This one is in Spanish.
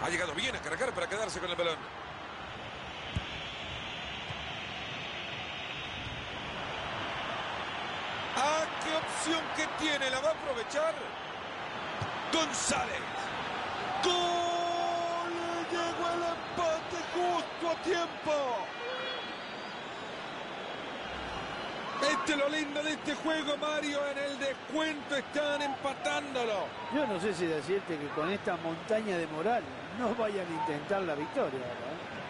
Ha llegado bien a cargar para quedarse con el balón. ¡Ah, qué opción que tiene! ¿La va a aprovechar? González. ¡Gol! Llegó el empate justo a tiempo. Este es lo lindo de este juego, Mario. En el descuento están empatándolo. Yo no sé si decirte que con esta montaña de moral no vayan a intentar la victoria, ¿verdad?